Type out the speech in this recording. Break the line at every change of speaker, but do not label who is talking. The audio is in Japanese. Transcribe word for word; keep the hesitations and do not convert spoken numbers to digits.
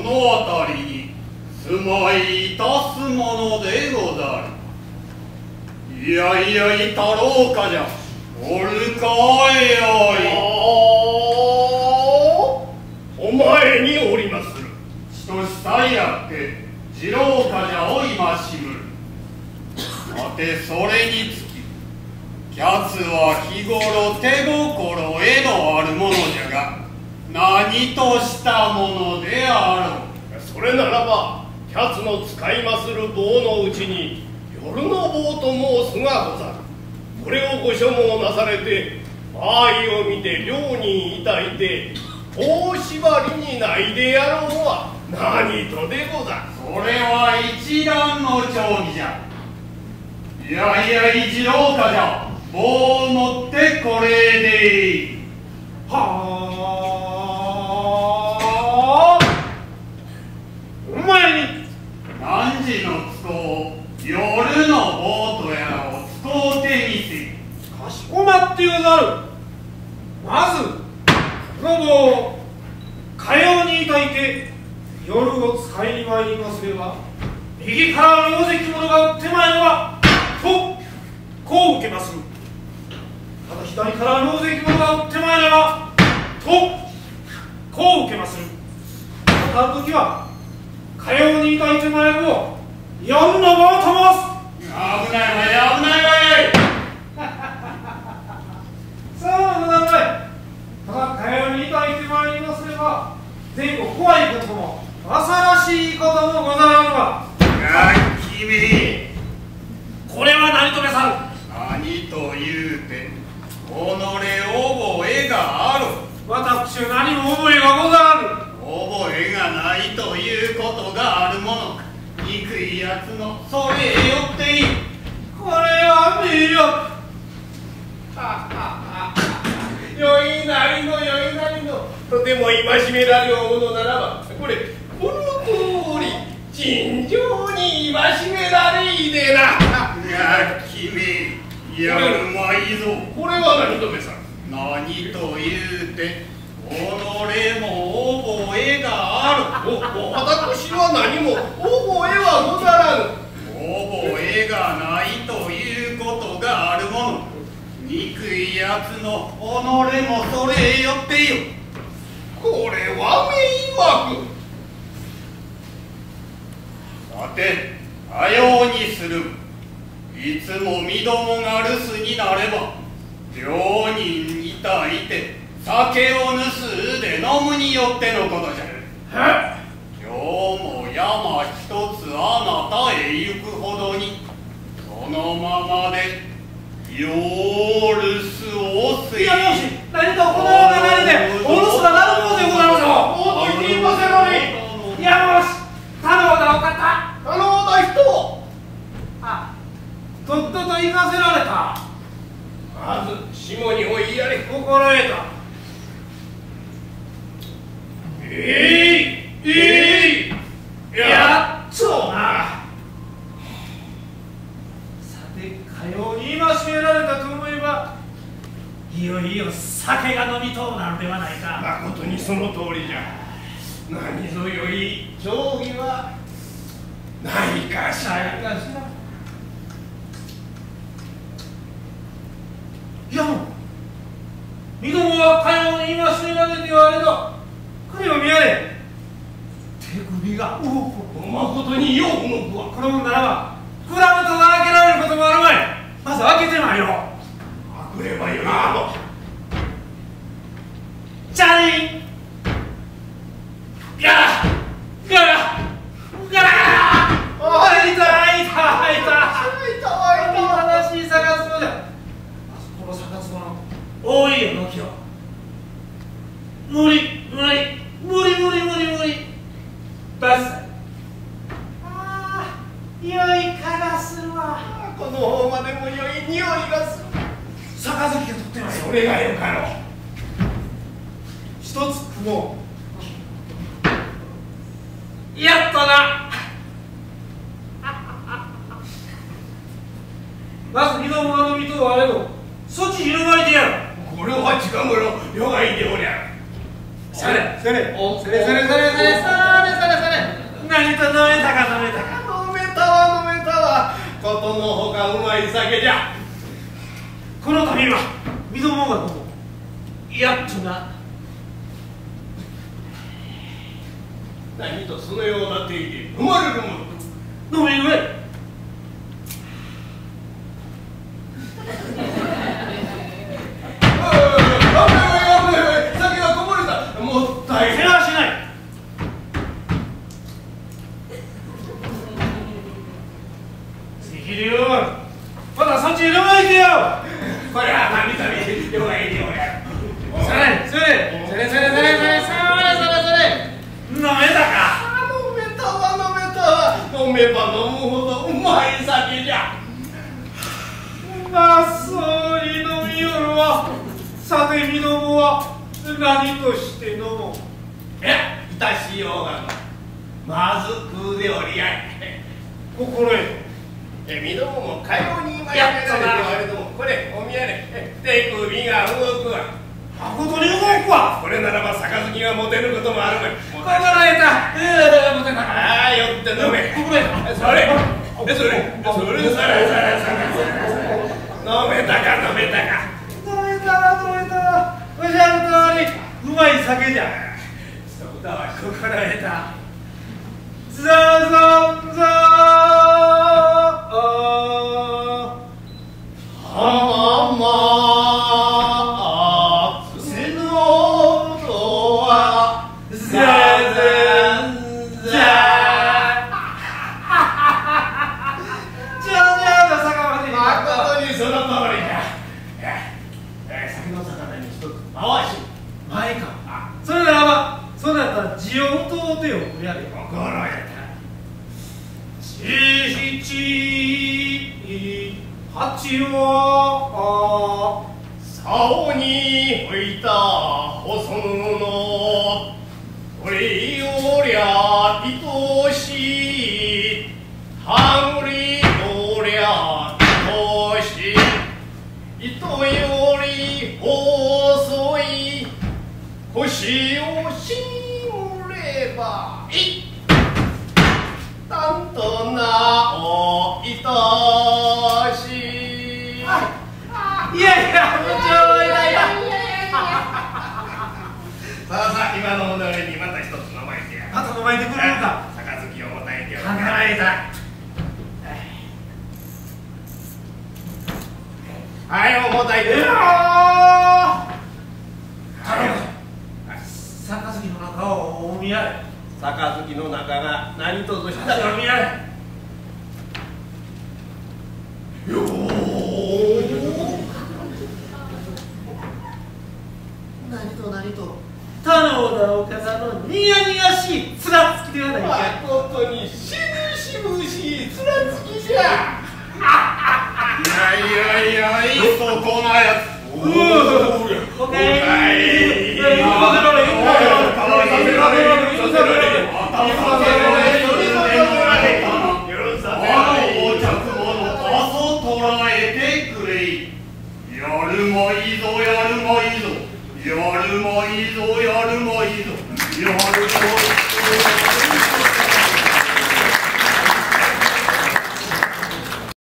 の辺りに住まいいたすものでござる。いやいやいたろうかじゃ。おるかいよい。
お前におりまする。
しとしさいあって次郎かじゃおいましむる。さてそれにつきキャツは日頃手心へのあるものじゃが何としたものであろう。
それならばキャツの使いまする棒のうちに夜の棒と申すがござる。これをご所望なされて場合を見て両人いたいて棒縛りにないでやろうは何とでござる。
それは一段の丁義じゃ。いやいや一郎かじゃ。棒を持ってこれでいい。
はあ、お前に
何時の都合夜の棒とやらを使うてみせ。
かしこまってござる。まずこの棒をかように抱いて夜を使いに参りますれば右からの大関者が手前のはとこう受けまする。また左からの大関者が手前のはとこう受けまする。またある時はかように抱いてまいるを夜の棒と申す。
危ないわい危ないわい。
さあござるまい。ただかように抱いてまいりますれば前後怖いことも浅らしいこともござらぬが。
や君
これは何とめさん。
何と言うて己覚えがある。
私は何も覚えがござらぬ。
覚えがないということがあるものか。憎いやつのそれへよっていい。
これは魅力。
よいなりのよいなりのとても戒められるものならばこれこの通り尋常に戒められいでな。
いや君やるまいぞ。
これは何とめさん。
何と言うて己も覚えがある。
おお私は何も覚えはござらぬ。
覚えがないということがあるもの。憎いやつの己もそれへよってよ。
これは迷惑。
さてかようにする。いつも身どもが留守になれば両人いたいて酒を盗うで飲むによってのことじゃ。今日も山一つあなたへ行くほどにそのままでよう留守をせい。
いやよし何かこのようななりでお留守がなるものでございますぞ。
おと言っていませんのに。
いやよし頼むだお方。
頼むだ人。
あとっとと行かせられた。
まず下においやれ。
心得た。
えいえい
やっとな。さてかように戒められたと思えばいよいよ酒が飲みとうなるではないか。
まことにその通りじゃ。何ぞよい定義はないかしら。
ないかしら。いやもう身どもはかように戒められてはあれだ。これを見やれ。手首が動く。
まことによう動くわ。
このもんならば蔵元が開けられることもあるまい。まず開けてまいろう。
開くればよいな。
じゃりんガラガラガラ。おいいたいたいたいた。正しい探すのじゃ。あそこの探すのの多いよのきを無理無理無理無理無理無理バッサリ。ああ良い蚊がするわ。
この方までも良い匂いがする。
杯が取ってますよ。
それがよかろう。
一つ雲やっとな。まず身どもが飲みとうあれどそっち広がりでやる。
これは近頃よがいでおりゃる。
せれ
せれ
せれせれせれせれせれせれ何と飲めたか飲めたか。
飲めたわ飲めたわ。ことのほかうまい酒じゃ。
この度は身どもが飲もう。やっとな。
何とそのような手入れ飲まれるもの。
飲めるわい。
酒がこぼれた。もったい
せわしない。関龍、まだそっちに飲まいてよ。
これは神々弱い量や。
それそれそれそれそれそれそれそれそれ飲めたか。
飲めたわ飲めたわ。飲めば飲むほどうまい酒じゃ。
まっそうに飲みよるわ。さて身どもは何として飲もう。
え、いたしようがの。まず食うでおりやい。
心得。
え、身どももかように今やめられてあれども、これお宮で手首が動くわ。
まことに動くわ。
これならば杯が持てることもあるわ。
心得た。ええ、持てた。
ああ、よって飲め。
心得た。
それそれそれそれそれそれそれ飲めたか飲めたか。
飲めたな飲めたな。おっしゃる通りうまい酒じゃ。
そうだわ。
心得た。ザザンザー
浜松の音はザザンザ
じゃあじゃあの酒までに
誠にその通りだ。酒の魚に一つ回し前か。
それならばそれだったら地を問うておくれやれ。
心得た。
七八は
竿に置いた細布これよりゃ愛しいはぐりよりゃ愛しい糸より細い腰をしむればいいなんとなおいたしい。
いやいや部長いやいや
さあさあ今のお流れにまた一つ名前てや。
あと飲まれてくれるか。
杯をもたえておる。
考えた。
はいおもたえておる。
杯の中をお見合い。
杯の中が何とぞしたか。
お見合い。
よー。
何と何と他のだお方のニヤニヤしいつらつきではないか。
誠にしぶしぶしいつらつきじゃ。
いやいやいやいそこなやつ。
う